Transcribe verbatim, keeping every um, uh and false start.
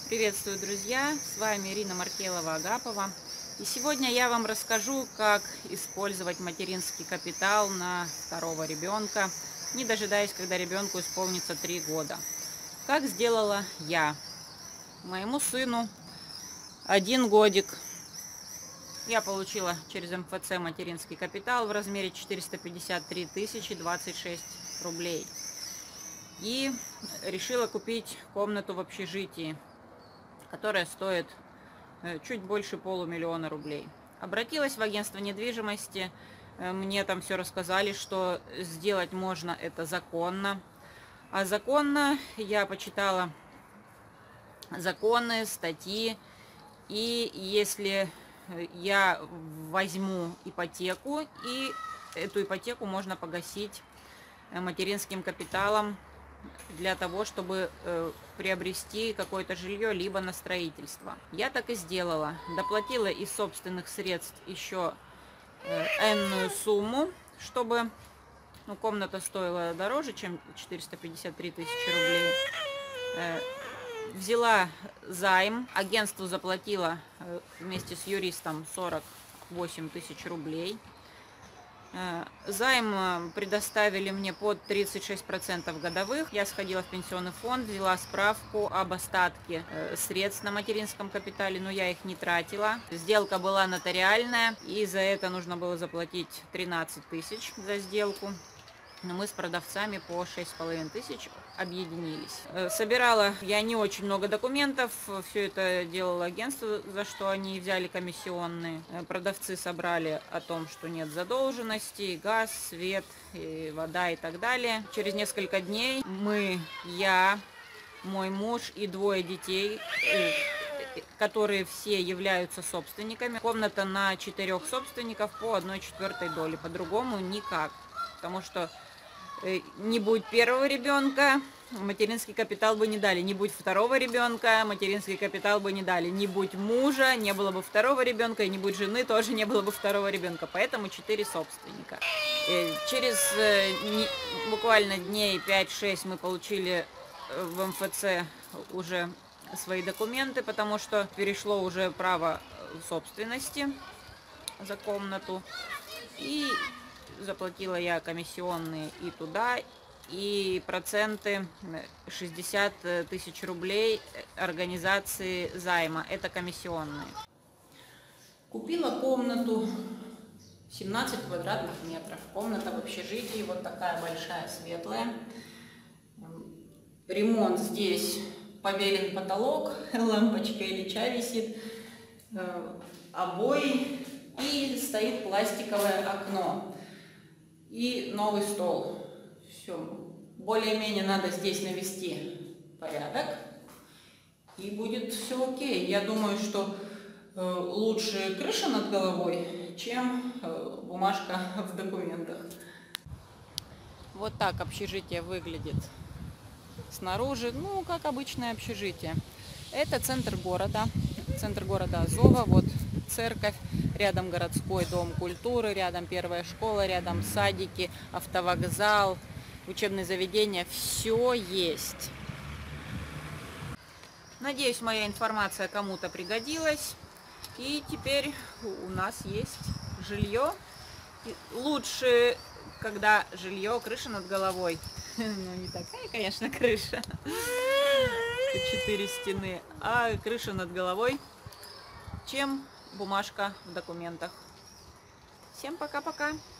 Приветствую, друзья! С вами Ирина Маркелова-Агапова. И сегодня я вам расскажу, как использовать материнский капитал на второго ребенка, не дожидаясь, когда ребенку исполнится три года. Как сделала я. Моему сыну один годик. Я получила через эм эф цэ материнский капитал в размере четыреста пятьдесят три тысячи двадцать шесть рублей. И решила купить комнату в общежитии, которая стоит чуть больше полумиллиона рублей. Обратилась в агентство недвижимости, мне там все рассказали, что сделать можно это законно. А законно я почитала законы, статьи, и если я возьму ипотеку, и эту ипотеку можно погасить материнским капиталом для того, чтобы э, приобрести какое-то жилье, либо на строительство. Я так и сделала. Доплатила из собственных средств еще э, энную сумму, чтобы ну, комната стоила дороже, чем четыреста пятьдесят три тысячи рублей. Э, взяла займ, агентству заплатила э, вместе с юристом сорок восемь тысяч рублей. Займ предоставили мне под тридцать шесть процентов годовых. Я сходила в пенсионный фонд, взяла справку об остатке средств на материнском капитале, но я их не тратила. Сделка была нотариальная, и за это нужно было заплатить тринадцать тысяч за сделку. Но мы с продавцами по шесть с половиной тысяч объединились. Собирала я не очень много документов, все это делало агентство, за что они взяли комиссионные. Продавцы собрали о том, что нет задолженности, газ, свет, и вода и так далее. Через несколько дней мы, я, мой муж и двое детей, которые все являются собственниками. Комната на четырех собственников по одной четвертой доли, по-другому никак. Потому что не будь первого ребенка, материнский капитал бы не дали. Не будь второго ребенка, материнский капитал бы не дали. Не будь мужа, не было бы второго ребенка, и не будь жены, тоже не было бы второго ребенка. Поэтому четыре собственника. И через буквально дней пять-шесть мы получили в эм эф цэ уже свои документы, потому что перешло уже право собственности за комнату. И заплатила я комиссионные и туда, и проценты шестьдесят тысяч рублей организации займа. Это комиссионные. Купила комнату семнадцать квадратных метров. Комната в общежитии, вот такая большая, светлая. Ремонт здесь, побелен потолок, лампочка Ильича висит, обои, и стоит пластиковое окно. И новый стол. Все. Более-менее надо здесь навести порядок. И будет все окей. Я думаю, что э, лучше крыша над головой, чем э, бумажка в документах. Вот так общежитие выглядит снаружи. Ну, как обычное общежитие. Это центр города. Центр города Азова. Вот церковь, рядом городской дом культуры, рядом первая школа, рядом садики, автовокзал, учебные заведения. Все есть. Надеюсь, моя информация кому-то пригодилась. И теперь у нас есть жилье. Лучше, когда жилье, крыша над головой. Ну, не такая, конечно, крыша. Четыре стены, а крыша над головой, чем бумажка в документах. Всем пока-пока!